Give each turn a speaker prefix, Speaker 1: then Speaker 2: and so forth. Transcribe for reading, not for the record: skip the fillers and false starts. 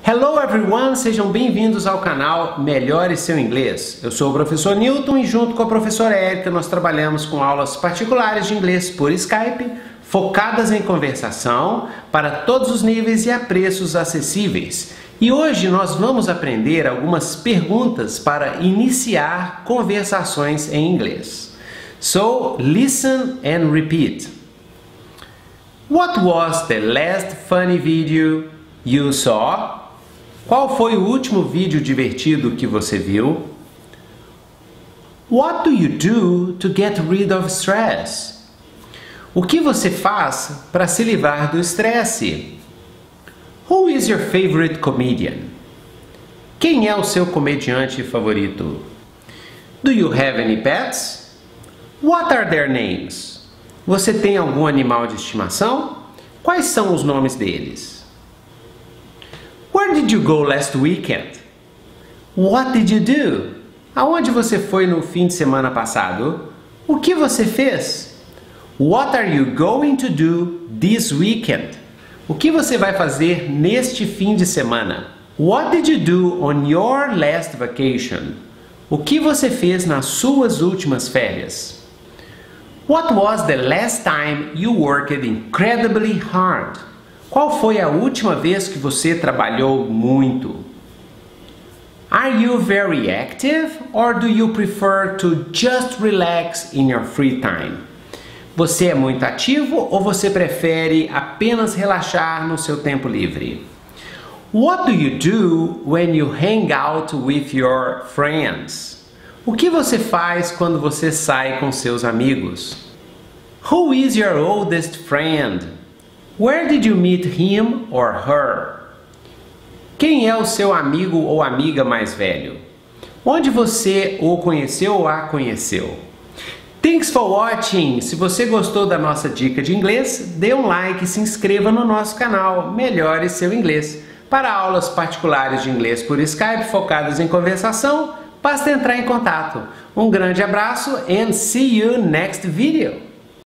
Speaker 1: Hello everyone, sejam bem-vindos ao canal Melhore Seu Inglês. Eu sou o professor Newton e junto com a professora Érica nós trabalhamos com aulas particulares de inglês por Skype, focadas em conversação, para todos os níveis e a preços acessíveis. E hoje nós vamos aprender algumas perguntas para iniciar conversações em inglês. So, listen and repeat. What was the last funny video you saw? Qual foi o último vídeo divertido que você viu? What do you do to get rid of stress? O que você faz para se livrar do estresse? Who is your favorite comedian? Quem é o seu comediante favorito? Do you have any pets? What are their names? Você tem algum animal de estimação? Quais são os nomes deles? Where did you go last weekend? What did you do? Aonde você foi no fim de semana passado? O que você fez? What are you going to do this weekend? O que você vai fazer neste fim de semana? What did you do on your last vacation? O que você fez nas suas últimas férias? What was the last time you worked incredibly hard? Qual foi a última vez que você trabalhou muito? Are you very active or do you prefer to just relax in your free time? Você é muito ativo ou você prefere apenas relaxar no seu tempo livre? What do you do when you hang out with your friends? O que você faz quando você sai com seus amigos? Who is your oldest friend? Where did you meet him or her? Quem é o seu amigo ou amiga mais velho? Onde você o conheceu ou a conheceu? Thanks for watching! Se você gostou da nossa dica de inglês, dê um like e se inscreva no nosso canal Melhore Seu Inglês. Para aulas particulares de inglês por Skype focadas em conversação, basta entrar em contato. Um grande abraço and see you next video!